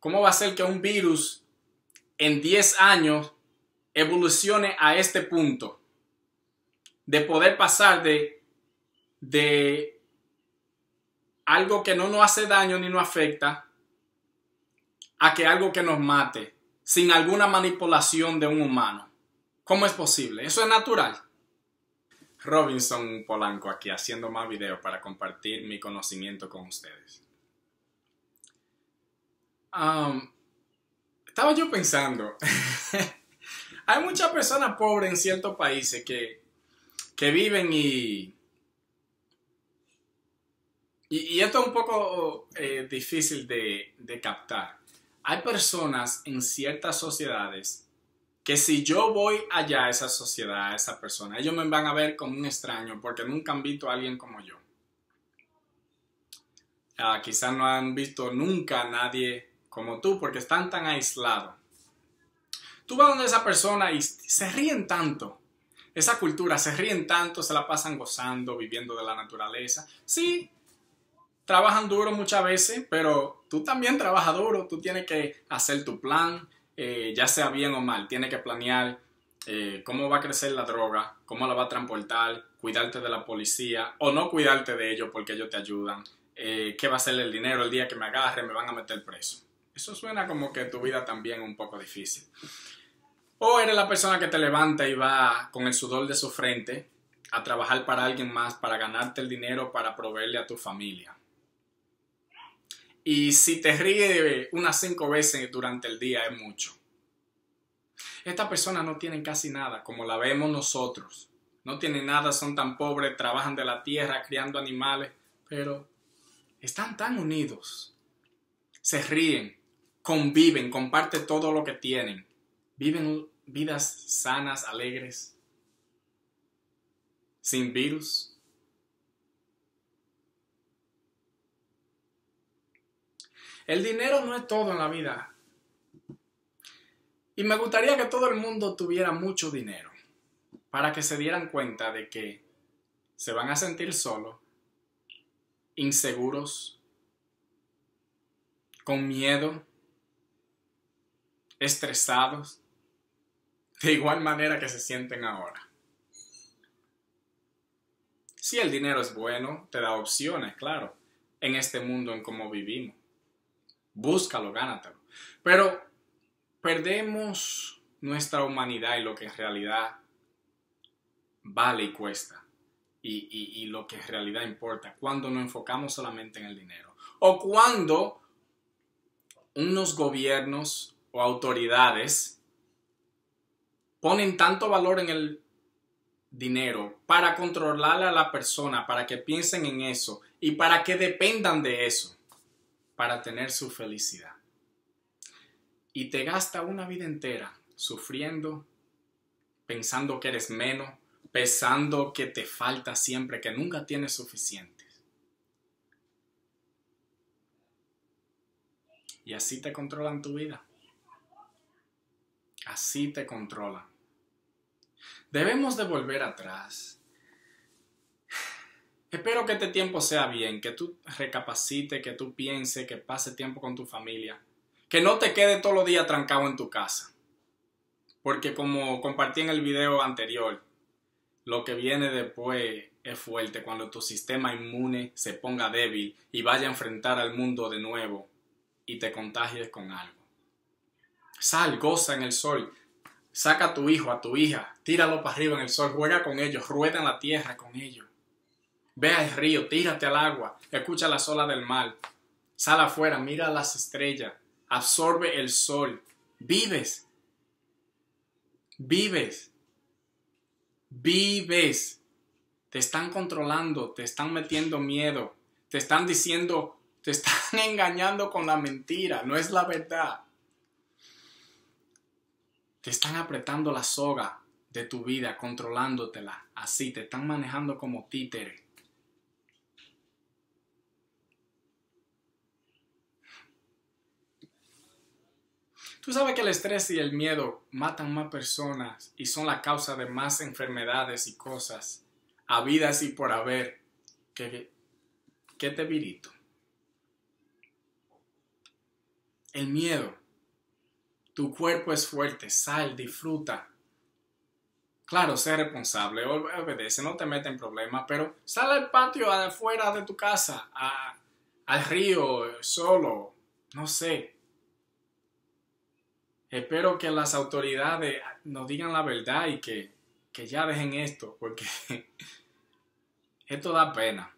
¿Cómo va a ser que un virus en 10 años evolucione a este punto de poder pasar de algo que no nos hace daño ni nos afecta a que algo que nos mate sin alguna manipulación de un humano? ¿Cómo es posible? ¿Eso es natural? Robinson Polanco aquí haciendo más videos para compartir mi conocimiento con ustedes. Estaba yo pensando, hay muchas personas pobres en ciertos países que viven y esto es un poco difícil de captar. Hay personas en ciertas sociedades que si yo voy allá a esa sociedad, a esa persona, ellos me van a ver como un extraño porque nunca han visto a alguien como yo. Quizás no han visto nunca a nadie como tú porque están tan aislados. Tú vas donde esa persona y se ríen tanto. Esa cultura, se ríen tanto, se la pasan gozando, viviendo de la naturaleza. Sí, trabajan duro muchas veces, pero tú también trabajas duro. Tú tienes que hacer tu plan, ya sea bien o mal. Tienes que planear cómo va a crecer la droga, cómo la va a transportar, cuidarte de la policía o no cuidarte de ellos porque ellos te ayudan. ¿Qué va a ser el dinero el día que me agarre? Me van a meter preso. Eso suena como que tu vida también es un poco difícil. O eres la persona que te levanta y va con el sudor de su frente a trabajar para alguien más, para ganarte el dinero, para proveerle a tu familia. Y si te ríes unas 5 veces durante el día es mucho. Estas personas no tienen casi nada, como la vemos nosotros. No tienen nada, son tan pobres, trabajan de la tierra, criando animales, pero están tan unidos. Se ríen, conviven, comparten todo lo que tienen. Viven vidas sanas, alegres, sin virus. El dinero no es todo en la vida. Y me gustaría que todo el mundo tuviera mucho dinero para que se dieran cuenta de que se van a sentir solos, inseguros, con miedo, estresados, de igual manera que se sienten ahora. Si el dinero es bueno, te da opciones, claro, en este mundo en cómo vivimos. Búscalo, gánatelo. Pero perdemos nuestra humanidad y lo que en realidad vale y cuesta. Y lo que en realidad importa cuando nos enfocamos solamente en el dinero. O cuando unos gobiernos o autoridades ponen tanto valor en el dinero para controlar a la persona, para que piensen en eso y para que dependan de eso, para tener su felicidad. Y te gasta una vida entera sufriendo, pensando que eres menos, pensando que te falta siempre, que nunca tienes suficiente. Y así te controlan tu vida. Así te controlan. Debemos de volver atrás. Espero que este tiempo sea bien, que tú recapacites, que tú pienses, que pases tiempo con tu familia. Que no te quedes todos los días trancado en tu casa. Porque como compartí en el video anterior, lo que viene después es fuerte cuando tu sistema inmune se ponga débil y vaya a enfrentar al mundo de nuevo y te contagies con algo. Sal, goza en el sol. Saca a tu hijo, a tu hija, tíralo para arriba en el sol, juega con ellos, rueda en la tierra con ellos. Ve al río, tírate al agua, escucha las olas del mar. Sal afuera, mira las estrellas, absorbe el sol. Vives. Vives. Vives. Te están controlando, te están metiendo miedo, te están diciendo, te están engañando con la mentira, no es la verdad. Te están apretando la soga de tu vida, controlándotela. Así, te están manejando como títere. Tú sabes que el estrés y el miedo matan más personas y son la causa de más enfermedades y cosas, habidas y por haber, que este virito. El miedo. Tu cuerpo es fuerte, sal, disfruta. Claro, sé responsable, obedece, no te metas en problemas, pero sal al patio afuera de tu casa, al río, solo, no sé. Espero que las autoridades nos digan la verdad y que ya dejen esto, porque esto da pena.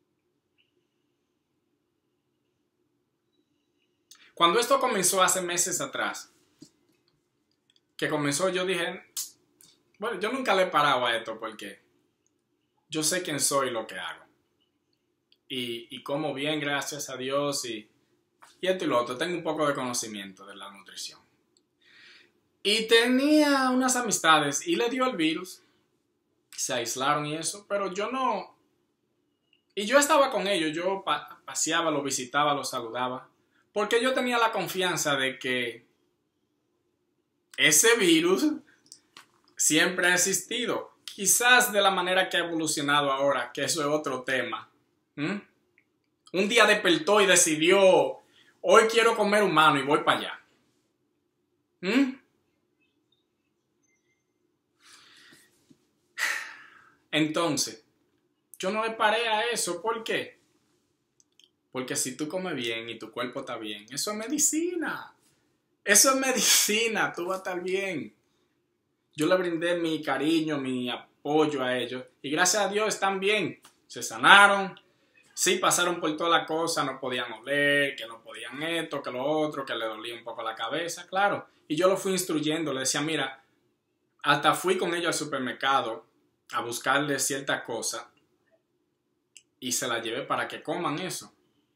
Cuando esto comenzó hace meses atrás, que comenzó, yo dije, bueno, yo nunca le he parado a esto porque yo sé quién soy y lo que hago. Y como bien, gracias a Dios, y esto y lo otro. Tengo un poco de conocimiento de la nutrición. Y tenía unas amistades y le dio el virus. Se aislaron y eso, pero yo no. Y yo estaba con ellos, yo paseaba, los visitaba, los saludaba. Porque yo tenía la confianza de que ese virus siempre ha existido. Quizás de la manera que ha evolucionado ahora, que eso es otro tema. Un día despertó y decidió, hoy quiero comer humano y voy para allá. Entonces, yo no le paré a eso. ¿Por qué? Porque si tú comes bien y tu cuerpo está bien, eso es medicina. Eso es medicina, tú vas a estar bien. Yo le brindé mi cariño, mi apoyo a ellos. Y gracias a Dios están bien. Se sanaron. Sí, pasaron por toda la cosa. No podían oler, que no podían esto, que lo otro, que le dolía un poco la cabeza. Claro. Y yo lo fui instruyendo. Le decía, mira, hasta fui con ellos al supermercado a buscarle cierta cosa. Y se la llevé para que coman eso.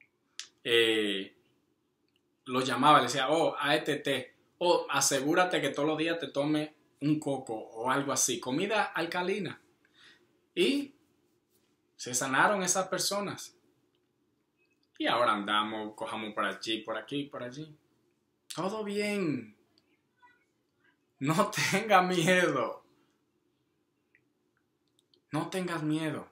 Lo llamaba, le decía, a este té. Asegúrate que todos los días te tome un coco o algo así, comida alcalina. Y se sanaron esas personas. Y ahora andamos, cojamos por allí, por aquí, por allí. Todo bien. No tengas miedo. No tengas miedo.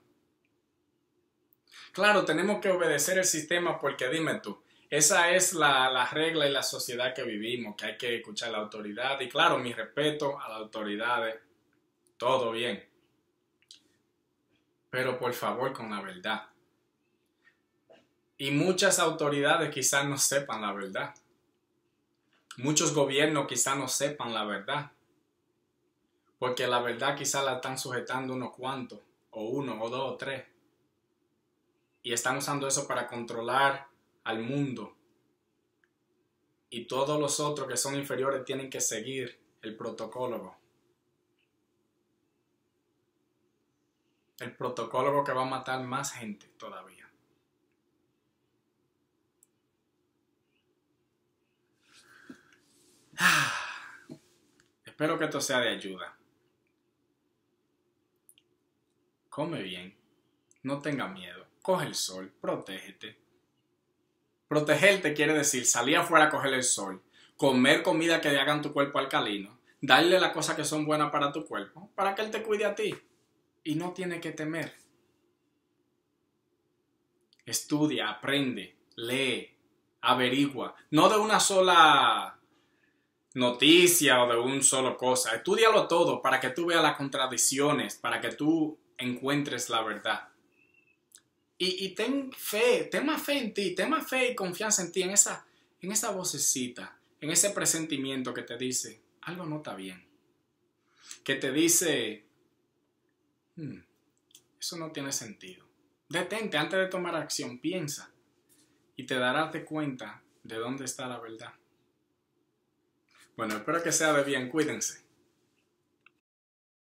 Claro, tenemos que obedecer el sistema porque dime tú, esa es la regla y la sociedad que vivimos, que hay que escuchar a la autoridad. Y claro, mi respeto a las autoridades, todo bien. Pero por favor, con la verdad. Y muchas autoridades quizás no sepan la verdad. Muchos gobiernos quizás no sepan la verdad. Porque la verdad quizás la están sujetando unos cuantos, o uno, o dos, o tres. Y están usando eso para controlar al mundo. Y todos los otros que son inferiores tienen que seguir el protocolo. El protocolo que va a matar más gente todavía. Espero que esto sea de ayuda. Come bien. No tenga miedo. Coge el sol. Protégete. Protegerte quiere decir salir afuera a coger el sol. Comer comida que hagan tu cuerpo alcalino. Darle las cosas que son buenas para tu cuerpo. Para que él te cuide a ti. Y no tiene que temer. Estudia, aprende, lee, averigua. No de una sola noticia o de una sola cosa. Estúdialo todo para que tú veas las contradicciones, para que tú encuentres la verdad. Y ten más fe en ti, ten más fe y confianza en ti, en esa vocecita, en ese presentimiento que te dice, algo no está bien. Que te dice, eso no tiene sentido. Detente antes de tomar acción, piensa y te darás de cuenta de dónde está la verdad. Bueno, espero que sea de bien, cuídense.